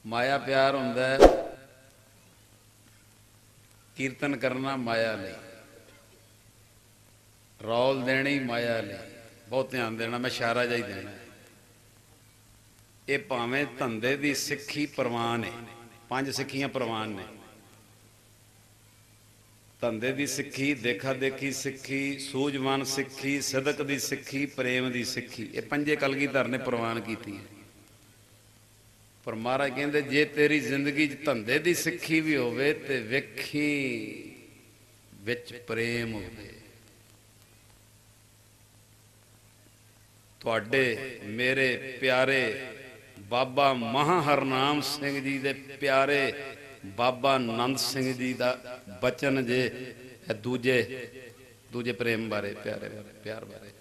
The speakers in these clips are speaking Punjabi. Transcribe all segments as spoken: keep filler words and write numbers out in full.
माया प्यार हुंदा है, कीर्तन करना माया लई, रौल देनी माया लई। बहुत ध्यान देना, मैं इशारा जिहा ही देना। ये भावें धंधे की सिक्खी प्रवान है, पंज सिक्खियां प्रवान ने। धंधे की सिक्खी, देखा देखी सिक्खी, सूझवान सिक्खी, सिदक की सिक्खी, प्रेम की सिक्खी, ये पंजे कलगीधर ने प्रवान की है। पर महाराज कहते जे तेरी जिंदगी धंधे की सिक्खी भी होवे ते वेखी विच प्रेम होवे। तुहाडे मेरे प्यारे बाबा महा हरनाम सिंह जी दे प्यारे बाबा नंद सिंह जी का बचन जे दूजे दूजे प्रेम बारे, प्यारे बारे, प्यार बारे।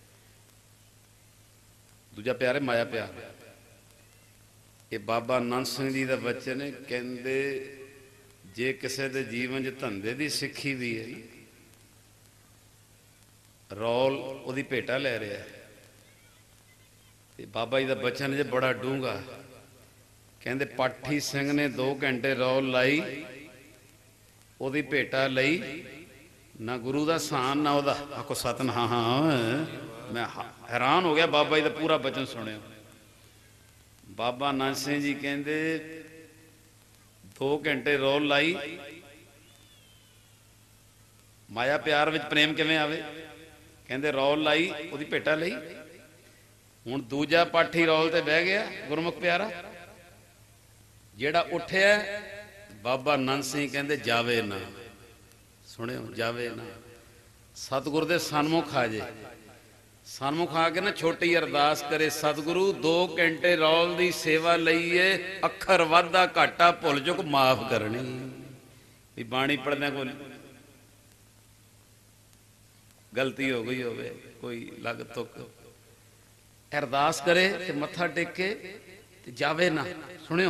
दूजा प्यार है माया प्यार। ये बाबा नंद सिंह जी का बचन है, कहते जे किसी के जीवन च धंधे की सिक्खी भी है, रौल उहदी भेटा लै रहा है। बाबा जी का बचन जे बड़ा डूंगा। कहते पाठी सिंह ने दो घंटे रौल लाई, उहदी भेटा लई, ना गुरु का सान ना उहदा। आखो सतनाम। हाँ हाँ, मैं हैरान हो गया बाबा जी का पूरा बचन सुनिया। बाबा नानक सिंह जी कहते दो घंटे रौल लाई, माया प्यार विच प्रेम किवें आवे। कहते रौल लाई, उहदी भेटा लई, हुण दूजा पाठी रौल ते बह गया गुरमुख प्यारा। जेड़ा उठिया बाबा नंद सिंह कहते जावे ना, सुनियो जावे ना, सतगुर दे सन्मुख आ जाए। सन्मुख आके ना छोटी अरदास करे, सतगुरु दो घंटे रौल दी सेवा लईए, अखर वाधा घाटा भुल चुक माफ करनी। भी बाणी पढ़दे कोई गलती हो गई होवे, कोई लग तुक, अरदास करे ते मत्था टेके ते जावे ना। सुनियो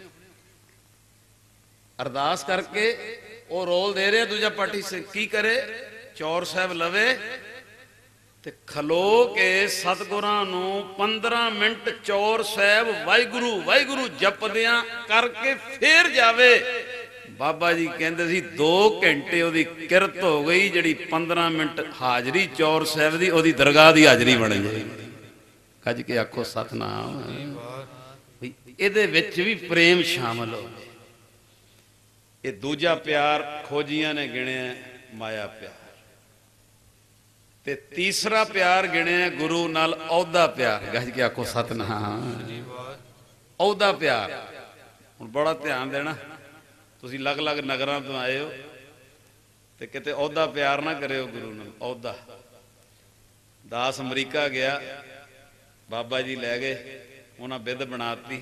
अरदास करके वो रोल दे रहे दूजा पार्टी से की करे, चौर साहब लवे ते खलो के सतगुरां नूं पंद्रह मिनट चौर साहब वाहिगुरु वाहिगुरु जपदियां करके फिर जावे। बाबा जी कहते सी दो घंटे ओदी किरत हो गई, जिहड़ी पंद्रह मिनट हाजरी चौर साहब दी ओदी दरगाह दी हाजरी बन गई। कज के आखो सतनाम। इहदे विच भी प्रेम शामिल हो। ये दूजा प्यार खोजियां ने गिणिया माया प्यार, ते तीसरा प्यार गिणिया गुरु नाल औदा प्यार। गज के आखो सतनाम। औदा प्यार हुण बड़ा ध्यान देना, तुसीं अलग अलग नगरां तो आए हो ते किते औदा प्यार ना करियो गुरु नाल। औदा दास अमरीका गया, बाबा जी लै गए, उन्हां बिध बनाती।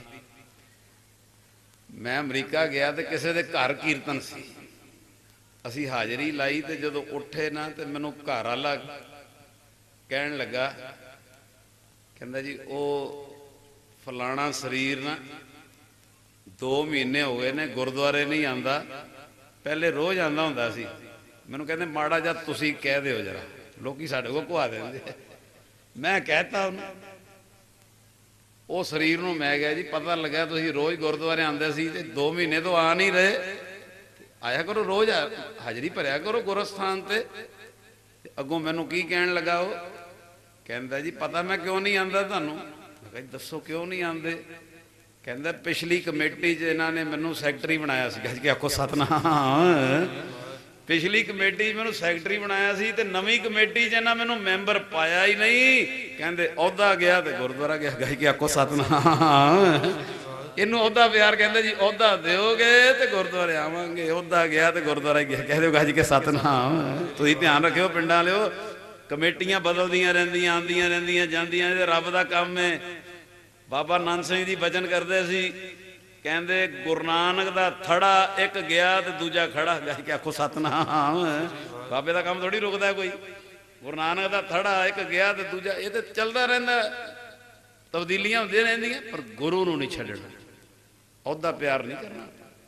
मैं अमरीका गया तो किसी के घर कीर्तन सी, असी हाजरी लाई तो जदों उठे ना तो मैनू घर वाला कहन लगा, कहंदा जी वो फलाना शरीर ना दो महीने हो गए ने गुरुद्वारे नहीं आंदा, पहले रोज़ आंदा हुंदा सी। मैनू कहंदे माड़ा जा तुसी कह दिओ जरा, लोकी साडे कोल कुहा देंदे। मैं कहता उन्हें वो शरीर नूं, मैं गया जी पता लगा तुसीं रोज़ गुरुद्वारे आंदे सी ते दो महीने तो आ नहीं रहे, आया करो रोज़, हाजरी भरिया करो गुरस्थान ते। अगों मैनू की कहन लगा, वो कहंदा जी पता मैं क्यों नहीं आंदा तुहानूं। मैं कहा दसो क्यों नहीं आंदे। कहंदा पिछली कमेटी च इन्हां ने मैनू सैकटरी बनाया सी। कह के आखो सतनाम। पिछली कमेटी मैनू सैकटरी बनाया सी ते नवीं कमेटी च इन्हां मैनू मैंबर पाया ही नहीं। कहंदे औदा गया ते गुरुद्वारा गया। कह के आखो सतनाम। इनू औदा प्यार कहंदे जी, औदा दिओगे ते गुरुद्वारे आवांगे, औदा गया ते गुरुद्वारा गया। कह दो गज के सतनाम। तुसीं ध्यान रखियो पिंडां वालिओ, कमेटियां बदलदियां रहिंदियां, आंदियां रहिंदियां जांदियां, इह रब दा काम है। बाबा नंद सिंह जी बचन करते सी, कहंदे गुरु नानक दा थड़ा एक गया ते दूजा खड़ा। कह के आखो सतनाम। बाबे दा काम थोड़ी रुकदा कोई। गुरु नानक दा थड़ा एक गया ते दूजा, ये तो चलदा रहिंदा, तब्दीलियां होंदियां रहिंदियां, पर गुरु नूं नहीं छड्डना, औदा प्यार नहीं करना,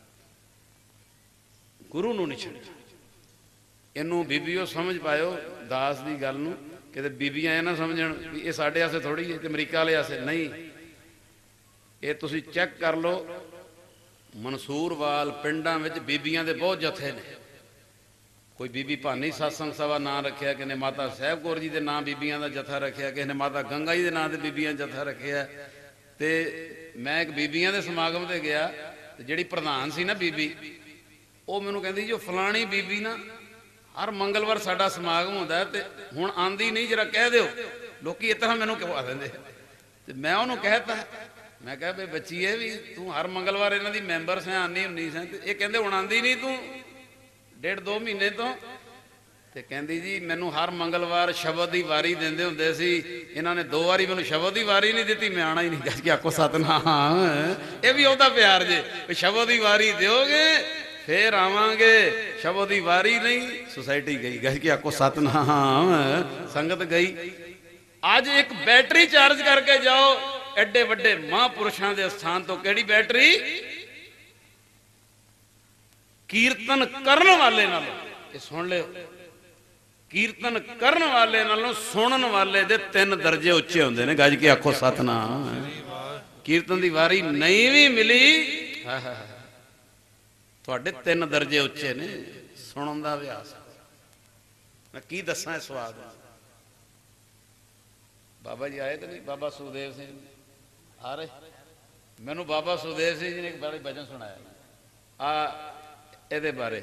गुरु नूं नहीं छड्डना। इनू बीबीओ समझ पायो दास की गल नूं, किते बीबियां ये ना समझण भी ये साडे आसे थोड़ी है ते अमरीका वाले आसे नहीं। ये तुसीं चैक कर लो, ਮਨਸੂਰਵਾਲ ਪਿੰਡਾਂ ਵਿੱਚ ਬੀਬੀਆਂ ਦੇ ਬਹੁਤ ਜਥੇ ਨੇ। ਕੋਈ ਬੀਬੀ ਭਾਨੀ ਸਤਸੰਗ ਸਭਾ ਨਾਂ ਰੱਖਿਆ, ਕਿਸੇ ਨੇ ਮਾਤਾ ਸਾਹਿਬ ਕੌਰ ਜੀ ਦੇ ਨਾਂ ਬੀਬੀਆਂ ਦਾ ਜਥਾ ਰੱਖਿਆ, ਕਿਸੇ ਨੇ ਮਾਤਾ ਗੰਗਾ ਜੀ ਦੇ ਨਾਂ ਤੇ ਬੀਬੀਆਂ ਜਥਾ ਰੱਖਿਆ। ਤੇ ਮੈਂ ਇੱਕ ਬੀਬੀਆਂ ਦੇ ਸਮਾਗਮ ਤੇ ਗਿਆ, ਤੇ ਜਿਹੜੀ ਪ੍ਰਧਾਨ ਸੀ ਨਾ ਬੀਬੀ, ਉਹ ਮੈਨੂੰ ਕਹਿੰਦੀ ਜੋ ਫਲਾਣੀ ਬੀਬੀ ਨਾ ਹਰ ਮੰਗਲਵਾਰ ਸਾਡਾ ਸਮਾਗਮ ਹੁੰਦਾ ਤੇ ਹੁਣ ਆਂਦੀ ਨਹੀਂ, ਜਰਾ ਕਹਿ ਦਿਓ। ਲੋਕੀ ਇਸ ਤਰ੍ਹਾਂ ਮੈਨੂੰ ਕਹਵਾ ਦਿੰਦੇ। ਤੇ ਮੈਂ ਉਹਨੂੰ ਕਹਿਤਾ, ਮੈਂ ਕਿਹਾ ਬਈ ਬੱਚੀਏ ਵੀ ਤੂੰ ਹਰ ਮੰਗਲਵਾਰ ਇਹਨਾਂ ਦੀ ਮੈਂਬਰ ਸੈਂ, ਆਨੀ ਹੁੰਨੀ ਸੈਂ, ਤੇ ਇਹ ਕਹਿੰਦੇ ਹੁਣ ਆਂਦੀ ਨਹੀਂ ਤੂੰ ਡੇਢ ਦੋ ਮਹੀਨੇ ਤੋਂ। ਤੇ ਕਹਿੰਦੀ ਜੀ ਮੈਨੂੰ ਹਰ ਮੰਗਲਵਾਰ ਸ਼ਬਦ ਦੀ ਵਾਰੀ ਦਿੰਦੇ ਹੁੰਦੇ ਸੀ, ਇਹਨਾਂ ਨੇ ਦੋ ਵਾਰੀ ਮੈਨੂੰ ਸ਼ਬਦ ਦੀ ਵਾਰੀ ਨਹੀਂ ਦਿੱਤੀ, ਮੈਂ ਆਣਾ ਹੀ ਨਹੀਂ। ਗੱਜ ਕੇ ਆਖੋ ਸਤਨਾਮ। ਇਹ ਵੀ ਉਹਦਾ ਪਿਆਰ ਜੇ, ਵੀ ਸ਼ਬਦ ਦੀ ਵਾਰੀ ਦਿਓਗੇ ਫੇਰ ਆਵਾਂਗੇ, ਸ਼ਬਦ ਦੀ ਵਾਰੀ ਨਹੀਂ। ਸੁਸਾਇਟੀ ਗਈ, ਗੱਜ ਕੇ ਆਖੋ ਸਤਨਾਮ। ਸੰਗਤ ਗਈ। ਅੱਜ ਇੱਕ ਬੈਟਰੀ ਚਾਰਜ ਕਰਕੇ ਜਾਓ ਐਡੇ ਵੱਡੇ ਮਹਾਂਪੁਰਸ਼ਾਂ ਦੇ ਸਥਾਨ ਤੋਂ। ਕਿਹੜੀ ਬੈਟਰੀ? ਕੀਰਤਨ ਕਰਨ ਵਾਲੇ ਨਾਲੋਂ, ਇਹ ਸੁਣ ਲਿਓ, ਕੀਰਤਨ ਕਰਨ ਵਾਲੇ ਨਾਲੋਂ ਸੁਣਨ ਵਾਲੇ ਦੇ ਤਿੰਨ ਦਰਜੇ ਉੱਚੇ ਹੁੰਦੇ ਨੇ। ਗੱਜ ਕੇ ਆਖੋ ਸਤਨਾਮ। ਕੀਰਤਨ ਦੀ ਵਾਰੀ ਨਹੀਂ ਵੀ ਮਿਲੀ, ਤੁਹਾਡੇ ਤਿੰਨ ਦਰਜੇ ਉੱਚੇ ਨੇ। ਸੁਣਨ ਦਾ ਅਭਿਆਸ। ਮੈਂ ਕੀ ਦੱਸਾਂ ਇਸ ਸਵਾਦ। ਬਾਬਾ ਜੀ ਆਏ ਤੇ ਨਹੀਂ? ਬਾਬਾ ਸੁਖਦੇਵ ਸਿੰਘ ਆ ਰਹੇ? ਮੈਨੂੰ ਬਾਬਾ ਸੁਖਦੇਵ ਸਿੰਘ ਜੀ ਨੇ ਇੱਕ ਬੜਾ ਭਜਨ ਸੁਣਾਇਆ ਆ ਇਹਦੇ ਬਾਰੇ।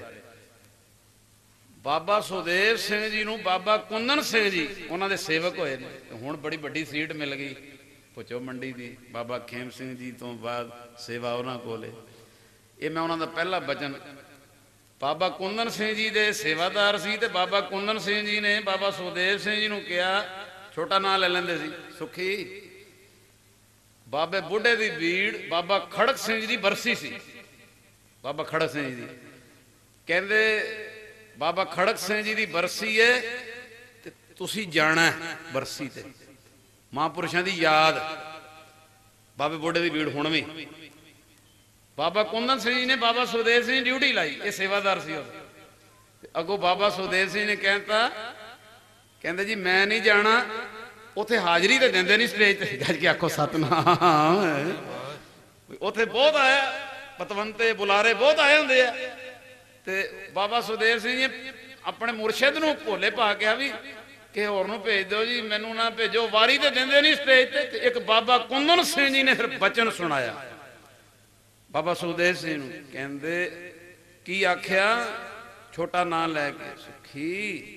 ਬਾਬਾ ਸੁਖਦੇਵ ਸਿੰਘ ਜੀ ਨੂੰ ਬਾਬਾ ਕੁੰਦਨ ਸਿੰਘ ਜੀ ਉਹਨਾਂ ਦੇ ਸੇਵਕ ਹੋਏ ਨੇ। ਹੁਣ ਬੜੀ ਵੱਡੀ ਸੀਟ ਮਿਲ ਗਈ ਭੁੱਚੋ ਮੰਡੀ ਦੀ। ਬਾਬਾ ਖੇਮ ਸਿੰਘ ਜੀ ਤੋਂ ਬਾਅਦ ਸੇਵਾ ਉਹਨਾਂ ਕੋਲੇ। ਇਹ ਮੈਂ ਉਹਨਾਂ ਦਾ ਪਹਿਲਾ ਬਚਨ। ਬਾਬਾ ਕੁੰਦਨ ਸਿੰਘ ਜੀ ਦੇ ਸੇਵਾਦਾਰ ਸੀ ਤੇ ਬਾਬਾ ਕੁੰਦਨ ਸਿੰਘ ਜੀ ਨੇ ਬਾਬਾ ਸੁਖਦੇਵ ਸਿੰਘ ਜੀ ਨੂੰ ਕਿਹਾ, ਛੋਟਾ ਨਾਂ ਲੈ ਲੈਂਦੇ ਸੀ, ਸੁਖੀ। ਬਾਬੇ ਬੁੱਢੇ ਦੀ ਬੀੜ ਬਾਬਾ ਖੜਕ ਸਿੰਘ ਜੀ ਦੀ ਬਰਸੀ ਸੀ। ਬਾਬਾ ਖੜਕ ਸਿੰਘ ਜੀ ਦੀ ਕਹਿੰਦੇ ਬਾਬਾ ਖੜਕ ਸਿੰਘ ਜੀ ਦੀ ਬਰਸੀ ਹੈ ਤੇ ਤੁਸੀਂ ਜਾਣਾ ਬਰਸੀ ਤੇ। ਮਹਾਂਪੁਰਸ਼ਾਂ ਦੀ ਯਾਦ। ਬਾਬੇ ਬੁੱਢੇ ਦੀ ਬੀੜ ਹੁਣ ਵੀ। ਬਾਬਾ ਕੁੰਦਨ ਸਿੰਘ ਜੀ ਨੇ ਬਾਬਾ ਸੁਖਦੇਵ ਸਿੰਘ ਡਿਊਟੀ ਲਾਈ, ਇਹ ਸੇਵਾਦਾਰ ਸੀ ਉਹ। ਅੱਗੋਂ ਬਾਬਾ ਸੁਖਦੇਵ ਸਿੰਘ ਨੇ ਕਹਿਤਾ, ਕਹਿੰਦੇ ਜੀ ਮੈਂ ਨਹੀਂ ਜਾਣਾ। ਉੱਥੇ ਹਾਜ਼ਰੀ ਤੇ ਦਿੰਦੇ ਨਹੀਂ ਸਟੇਜ ਤੇ। ਗੱਜ ਕੇ ਆਖੋ ਸਤਨਾਮ। ਉੱਥੇ ਬਹੁਤ ਆਇਆ, ਪਤਵੰਤੇ ਬੁਲਾਰੇ ਬਹੁਤ ਆਏ ਹੁੰਦੇ ਆ। ਤੇ ਬਾਬਾ ਸੁਖਦੇਵ ਸਿੰਘ ਜੀ ਆਪਣੇ ਮੁਰਸ਼ਿਦ ਨੂੰ ਭੋਲੇ ਪਾ ਕੇ ਆ ਵੀ ਕਿ ਹੋਰ ਨੂੰ ਭੇਜ ਦਿਓ ਜੀ, ਮੈਨੂੰ ਨਾ ਭੇਜੋ। ਵਾਰੀ ਤੇ ਦਿੰਦੇ ਨਹੀਂ ਸਟੇਜ ਤੇ। ਤੇ ਇੱਕ ਬਾਬਾ ਕੁੰਦਨ ਸਿੰਘ ਜੀ ਨੇ ਫਿਰ ਬਚਨ ਸੁਣਾਇਆ ਬਾਬਾ ਸੁਖਦੇਵ ਸਿੰਘ ਨੂੰ। ਕਹਿੰਦੇ ਕੀ ਆਖਿਆ? ਛੋਟਾ ਨਾਂ ਲੈ ਕੇ, ਸੁਖੀ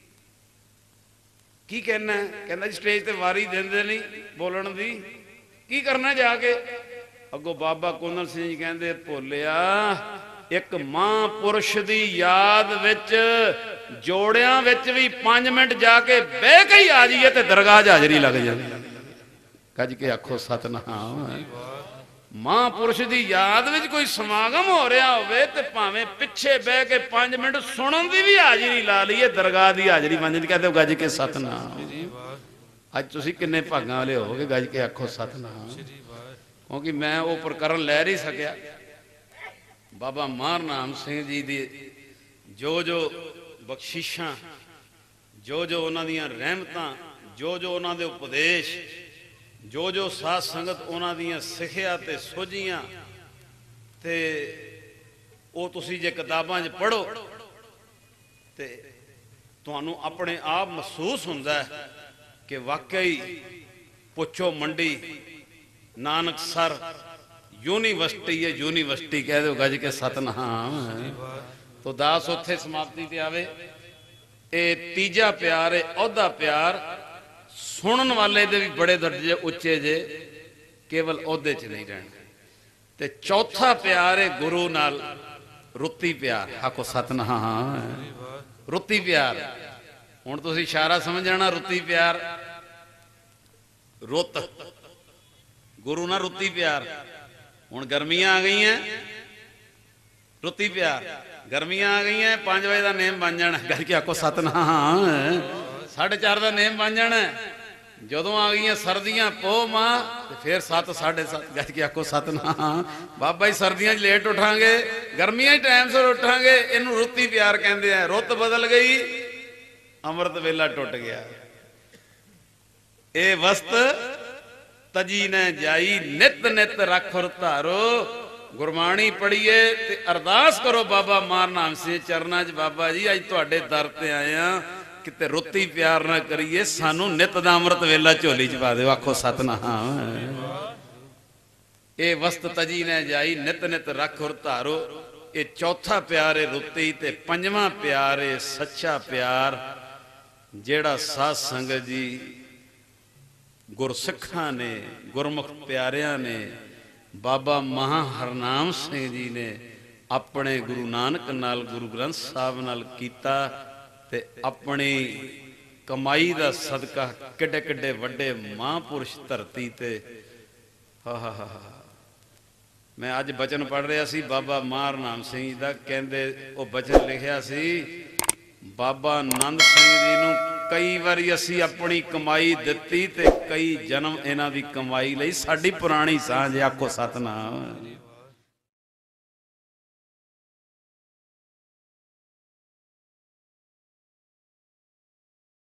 ਕੀ ਕਹਿਣਾ? ਕਹਿੰਦਾ ਜੀ ਸਟੇਜ ਤੇ ਵਾਰੀ ਦਿੰਦੇ ਨਹੀਂ ਬੋਲਣ ਦੀ, ਕੀ ਕਰਨਾ ਜਾ ਕੇ? ਅੱਗੋਂ ਬਾਬਾ ਕੁੰਦਨ ਸਿੰਘ ਜੀ ਕਹਿੰਦੇ ਭੋਲਿਆ, ਇੱਕ ਮਹਾਂਪੁਰਸ਼ ਦੀ ਯਾਦ ਵਿੱਚ ਜੋੜਿਆਂ ਵਿੱਚ ਵੀ ਪੰਜ ਮਿੰਟ ਜਾ ਕੇ ਬਹਿ ਕੇ ਹੀ ਆ ਜਾਈਏ ਤੇ ਦਰਗਾਹ 'ਚ ਹਾਜ਼ਰੀ ਲੱਗ ਜਾਂਦੀ। ਗੱਜ ਕੇ ਆਖੋ ਸਤਨਾਮ। ਮਹਾਂਪੁਰਸ਼ ਦੀ ਯਾਦ ਵਿੱਚ ਕੋਈ ਸਮਾਗਮ ਹੋ ਰਿਹਾ ਹੋਵੇ ਤੇ ਭਾਵੇਂ ਪਿੱਛੇ ਬਹਿ ਕੇ ਪੰਜ ਮਿੰਟ ਸੁਣਨ ਦੀ ਵੀ ਹਾਜ਼ਰੀ ਲਾ ਲਈਏ, ਦਰਗਾਹ ਦੀ ਹਾਜ਼ਰੀ ਬਣ ਜਾਂਦੀ। ਕਹਿੰਦੇ ਗੱਜ ਕੇ ਸਤਨਾਮ। ਅੱਜ ਤੁਸੀਂ ਕਿੰਨੇ ਭਾਗਾਂ ਵਾਲੇ ਹੋਵੋਗੇ। ਗੱਜ ਕੇ ਆਖੋ ਸਤਨਾਮ। ਕਿਉਂਕਿ ਮੈਂ ਉਹ ਪ੍ਰਕਰਨ ਲੈ ਨਹੀਂ ਸਕਿਆ। ਬਾਬਾ ਮਾਰਨਾਮ ਸਿੰਘ ਜੀ ਦੀ ਜੋ ਜੋ ਬਖਸ਼ਿਸ਼ਾਂ, ਜੋ ਜੋ ਉਹਨਾਂ ਦੀਆਂ ਰਹਿਮਤਾਂ, ਜੋ ਜੋ ਉਹਨਾਂ ਦੇ ਉਪਦੇਸ਼, ਜੋ ਜੋ ਸਾਧ ਸੰਗਤ ਉਹਨਾਂ ਦੀਆਂ ਸਿੱਖਿਆ ਤੇ ਸੋਝੀਆਂ, ਤੇ ਉਹ ਤੁਸੀਂ ਜੇ ਕਿਤਾਬਾਂ 'ਚ ਪੜ੍ਹੋ ਤੇ ਤੁਹਾਨੂੰ ਆਪਣੇ ਆਪ ਮਹਿਸੂਸ ਹੁੰਦਾ ਹੈ ਕਿ ਵਾਕਈ ਪੁੱਛੋ ਮੰਡੀ ਨਾਨਕਸਰ ਯੂਨੀਵਰਸਿਟੀ ਹੈ। ਯੂਨੀਵਰਸਿਟੀ ਕਹਿ ਦਿਓ ਗੱਜ ਕੇ ਸਤਨਾਮ। ਤੋ ਦਾਸ ਉੱਥੇ ਸਮਾਪਤੀ ਤੇ ਆਵੇ। ਇਹ ਤੀਜਾ ਪਿਆਰ ਹੈ ਅਹੁਦਾ ਪਿਆਰ। ਸੁਣਨ ਵਾਲੇ ਦੇ ਵੀ ਬੜੇ ਦਰਜੇ ਉੱਚੇ ਜੇ, ਕੇਵਲ ਅਹੁਦੇ 'ਚ ਨਹੀਂ ਰਹਿਣਾ। ਤੇ ਚੌਥਾ ਪਿਆਰ ਹੈ ਗੁਰੂ ਨਾਲ, ਰੁੱਤੀ ਪਿਆਰ। ਆਖੋ ਸਤਨਾਮ। ਰੁੱਤੀ ਪਿਆਰ। ਹੁਣ ਤੁਸੀਂ ਇਸ਼ਾਰਾ ਸਮਝ ਜਾਣਾ। ਰੁੱਤੀ ਪਿਆਰ, ਰੁੱਤ, ਗੁਰੂ ਨਾਲ ਰੁੱਤੀ ਪਿਆਰ। ਹੁਣ ਗਰਮੀਆਂ ਆ ਗਈਆਂ, ਰੁੱਤੀ ਪਿਆਰ। ਗਰਮੀਆਂ ਆ ਗਈਆਂ, ਪੰਜ ਵਜੇ ਦਾ ਨੇਮ ਬਣ ਜਾਣਾ। ਗੱਜ ਕੇ ਆਖੋ ਸਤਨਾਮ। ਸਾਢੇ ਚਾਰ ਦਾ ਨੇਮ ਬਣ ਜਾਣਾ। ਜਦੋਂ ਆ ਗਈਆਂ ਸਰਦੀਆਂ ਪੋ ਮਾਂ ਤੇ ਫਿਰ ਸੱਤ ਸਾਢੇ ਸੱਤ। ਗੱਜ ਕੇ ਆਖੋ ਸਤਨਾਮ। ਬਾਬਾ ਜੀ ਸਰਦੀਆਂ 'ਚ ਲੇਟ ਉੱਠਾਂਗੇ, ਗਰਮੀਆਂ 'ਚ ਟਾਈਮ ਸਿਰ ਉੱਠਾਂਗੇ। ਇਹਨੂੰ ਰੁੱਤੀ ਪਿਆਰ ਕਹਿੰਦੇ ਆ। ਰੁੱਤ ਬਦਲ ਗਈ, ਅੰਮ੍ਰਿਤ ਵੇਲਾ ਟੁੱਟ ਗਿਆ। ਇਹ ਵਸਤ ਤਜੀ ਨੇ ਜਾਈ, ਨਿਤ ਨਿਤ ਰੱਖੁਰ ਧਾਰੋ। ਗੁਰਬਾਣੀ ਪੜ੍ਹੀਏ ਤੇ ਅਰਦਾਸ ਕਰੋ ਬਾਬਾ ਮਾਰਨਾਮ ਸਿੰਘ ਚਰਨਾਂ 'ਚ। ਬਾਬਾ ਜੀ ਅੱਜ ਤੁਹਾਡੇ ਦਰ ਤੇ ਆਏ ਆ, ਕਿਤੇ ਰੁੱਤੀ ਪਿਆਰ ਨਾ ਕਰੀਏ, ਸਾਨੂੰ ਨਿਤ ਦਾ ਅੰਮ੍ਰਿਤ ਵੇਲਾ ਝੋਲੀ 'ਚ ਪਾ ਦਿਓ। ਆਖੋ ਸਤਨਾਮ। ਇਹ ਵਸਤ ਤਜੀ ਨੇ ਜਾਈ, ਨਿਤ ਨਿਤ ਰੱਖ ਔਰ ਧਾਰੋ। ਇਹ ਚੌਥਾ ਪਿਆਰ ਹੈ ਰੁੱਤੀ, ਤੇ ਪੰਜਵਾਂ ਪਿਆਰ ਹੈ ਸੱਚਾ ਪਿਆਰ, ਜਿਹੜਾ ਸਾਧ ਸੰਗਤ ਜੀ ਗੁਰਸਿੱਖਾਂ ਨੇ, ਗੁਰਮੁਖ ਪਿਆਰਿਆਂ ਨੇ, ਬਾਬਾ ਮਹਾ ਹਰਨਾਮ ਸਿੰਘ ਜੀ ਨੇ ਆਪਣੇ ਗੁਰੂ ਨਾਨਕ ਨਾਲ, ਗੁਰੂ ਗ੍ਰੰਥ ਸਾਹਿਬ ਨਾਲ ਕੀਤਾ। ਤੇ ਆਪਣੀ ਕਮਾਈ ਦਾ ਸਦਕਾ ਕਿੱਡੇ ਕਿੱਡੇ ਵੱਡੇ ਮਹਾਂਪੁਰਸ਼ ਧਰਤੀ ਤੇ। ਹਾ ਹਾ ਹਾ ਮੈਂ ਅੱਜ ਬਚਨ ਪੜ੍ਹ ਰਿਹਾ ਸੀ ਬਾਬਾ ਮਾਰਨਾਮ ਸਿੰਘ ਜੀ ਦਾ। ਕਹਿੰਦੇ ਉਹ ਬਚਨ ਲਿਖਿਆ ਸੀ, ਬਾਬਾ ਆਨੰਦ ਸਿੰਘ ਜੀ ਨੂੰ ਕਈ ਵਾਰੀ ਅਸੀਂ ਆਪਣੀ ਕਮਾਈ ਦਿੱਤੀ ਤੇ ਕਈ ਜਨਮ ਇਹਨਾਂ ਦੀ ਕਮਾਈ ਲਈ। ਸਾਡੀ ਪੁਰਾਣੀ ਸਾਂਝ। ਆਖੋ ਸਤਨਾਮ।